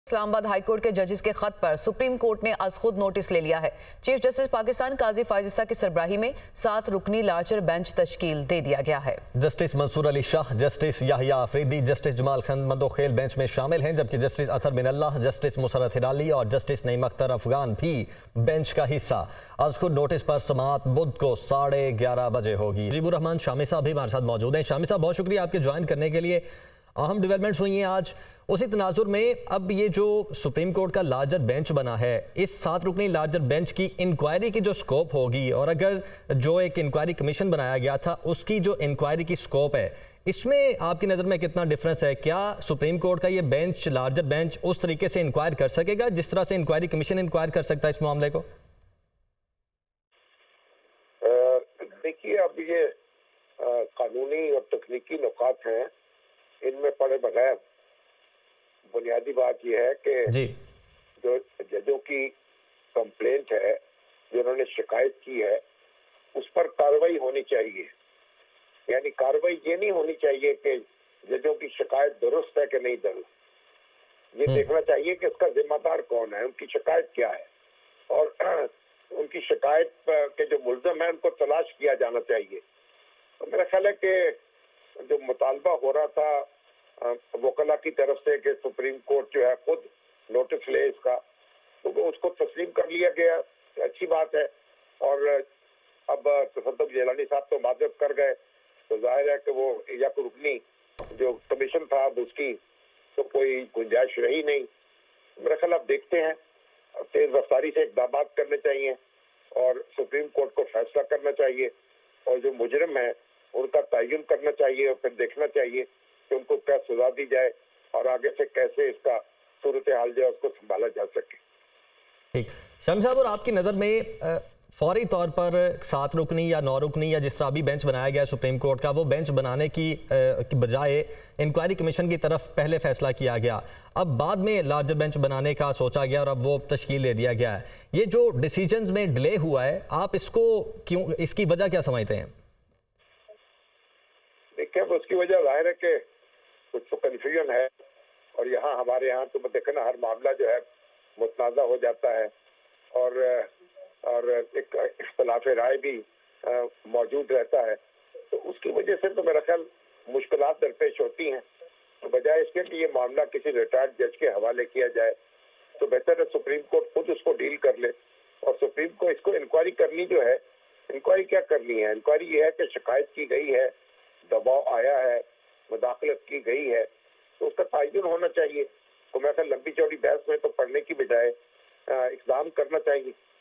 اسلام آباد high court کے ججز کے خط پر سپریم کورٹ نے از خود نوٹس لے لیا ہے۔ چیف جسٹس پاکستان قاضی فائز کی سربراہی میں 7 رکنی لارجر بینچ تشکیل دے دیا گیا ہے۔ Justice Mansoor Ali Shah, justice Yahya Afridi, justice Jamal Khan Mandokhail bench میں شامل ہیں، جبکہ جسٹس اطہر بن اللہ، جسٹس مسرت ہلالی اور جسٹس نعیم اختر افغان بھی بینچ کا حصہ۔ از خود نوٹس پر سماعت بدھ کو 11:30 بجے ہوگی۔ مجیب الرحمان شامی صاحب بھی ہمارے ساتھ موجود ہیں۔ شامی صاحب، بہت شکریہ آپ کے جوائن کرنے کے لیے۔ اہم ڈیولپمنٹس ہوئی ہیں آج، اسی تناظر میں اب یہ جو سپریم کورٹ کا لارجر بینچ بنا ہے، اس 7 رکنی لارجر بینچ کی انکوائری کی جو سکوپ ہوگی، اور اگر جو ایک انکوائری کمیشن بنایا گیا تھا اس کی جو انکوائری کی سکوپ ہے، اس میں آپ کی نظر میں کتنا ڈیفرنس ہے؟ کیا سپریم کورٹ کا یہ بینچ، لارجر بینچ، اس طریقے سے انکوائر کر سکے گا جس طرح سے انکوائری کمیشن انکوائر کر سکتا ہے اس معاملے کو؟ دیکھیے، اب یہ قانونی اور تکنیکی نکات ہیں، ان میں پڑے بغیر بنیادی بات یہ ہے کہ جو ججوں کی کمپلینٹ ہے، جنہوں نے شکایت کی ہے، اس پر کارروائی ہونی چاہیے۔ یعنی کارروائی یہ نہیں ہونی چاہیے کہ ججوں کی شکایت درست ہے کہ نہیں درست، یہ دیکھنا چاہیے کہ اس کا ذمہ دار کون ہے، ان کی شکایت کیا ہے، اور ان کی شکایت کے جو ملزم ہیں ان کو تلاش کیا جانا چاہیے۔ تو میرا خیال ہے کہ جو مطالبہ ہو رہا تھا وکلا کی طرف سے کہ سپریم کورٹ جو ہے خود نوٹس لے اس کا، تو اس کو تسلیم کر لیا گیا، اچھی بات ہے۔ اور اب تصدق جیلانی صاحب تو معذرت کر گئے، تو ظاہر ہے کہ وہ یک رکنی جو کمیشن تھا اب اس کی تو کوئی گنجائش رہی نہیں۔ میرا خیال اب دیکھتے ہیں، تیز رفتاری سے اقدامات کرنے چاہیے اور سپریم کورٹ کو فیصلہ کرنا چاہیے، اور جو مجرم ہیں ان کا تعین کرنا چاہیے، اور پھر دیکھنا چاہیے کہ ان کو کیا سزا دی جائے اور آگے سے کیسے اس کا صورتحال جو ہے اس کو سنبھالا جا سکے۔ ٹھیک شامی صاحب، اور آپ کی نظر میں فوری طور پر 7 رکنی یا 9 رکنی یا جس طرح ابھی بینچ بنایا گیا سپریم کورٹ کا، وہ بینچ بنانے کی بجائے انکوائری کمیشن کی طرف پہلے فیصلہ کیا گیا، اب بعد میں لارجر بینچ بنانے کا سوچا گیا اور اب وہ تشکیل دے دیا گیا ہے، یہ جو ڈیسیجنز میں ڈیلے ہوا ہے، آپ اس کو کیوں، اس کی وجہ کیا سمجھتے ہیں؟ دیکھیں، اس کی وجہ ظاہر ہے کہ کچھ تو کنفیوژن ہے، اور یہاں ہمارے یہاں تو دیکھیں نا، ہر معاملہ جو ہے متنازع ہو جاتا ہے، اور ایک اختلاف رائے بھی موجود رہتا ہے، تو اس کی وجہ سے تو میرا خیال مشکلات درپیش ہوتی ہیں۔ تو بجائے اس کے کہ یہ معاملہ کسی ریٹائرڈ جج کے حوالے کیا جائے، تو بہتر ہے سپریم کورٹ خود اس کو ڈیل کر لے، اور سپریم کو اس کو انکوائری کرنی جو ہے، انکوائری کیا کرنی ہے؟ انکوائری یہ ہے کہ شکایت کی گئی ہے، دباؤ آیا ہے، مداخلت کی گئی ہے، تو اس کا تعین ہونا چاہیے۔ تو میں خیال لمبی چوڑی بحث میں تو پڑھنے کی بجائے اقدام کرنا چاہیے۔